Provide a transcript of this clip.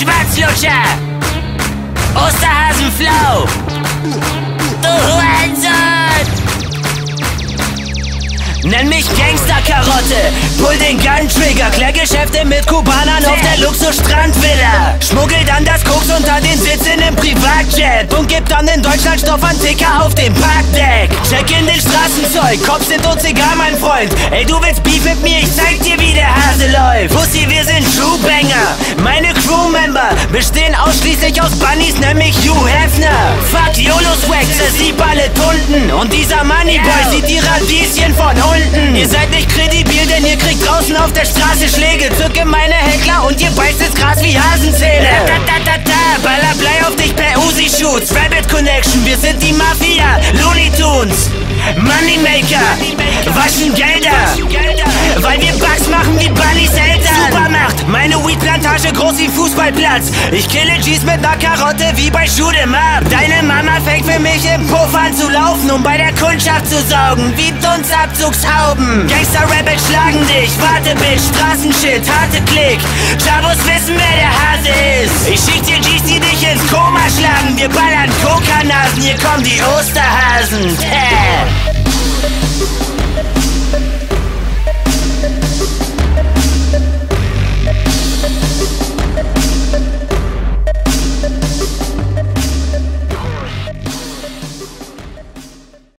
Schwarzlutscher! Osterhasenflow! Du Hurensohn! Nenn mich Gangster-Karotte, pull den Gun-Trigger, klär Geschäfte mit Kubanern auf der Luxus-Strandvilla. Schmuggel dann das Koks unter den Sitz in dem Privatjet und gib dann in Deutschland Stoff an Ticker auf dem Parkdeck. Check in den Straßenzeug, Cops sind uns egal, mein Freund. Ey, du willst Beef mit mir, ich zeig dir, wie der Hase läuft. Pussy, wir sind True-Banger, meine Crewmember bestehen ausschließlich aus Bunnies, nämlich Hugh Hefner. Fuck YOLO-Swag, zersieb alle Tunden und dieser Moneyboy sieht die Radieschen von unten. Ihr seid nicht kredibil, denn ihr kriegt draußen auf der Straße Schläge. Zücke meine Heckler und ihr beißt das Gras wie Hasenzähne. Baller Blei auf dich per Uzi-Shoots. Rabbit Connection, wir sind die Mafia. Looney Tunes, Moneymaker, waschen Gelder, weil wir Bugs machen wie Bunnies Eltern. Supermacht, meine Weed-Plantage groß wie Fußballplatz. Ich kille G's mit ner Karotte wie bei Shoot'em Up. Deine Mama fängt für mich im Puff an zu laufen, um bei der Kundschaft zu saugen wie Dunstabzugshauben. Gangster-Rabbit schlagen dich, warte Bitch, Straßenshit, harte Klick. Chavos wissen, wer der Hase ist. Ich schick dir G's, die dich ins Koma schlagen. Wir ballern Kokanasen, hier kommen die Osterhasen.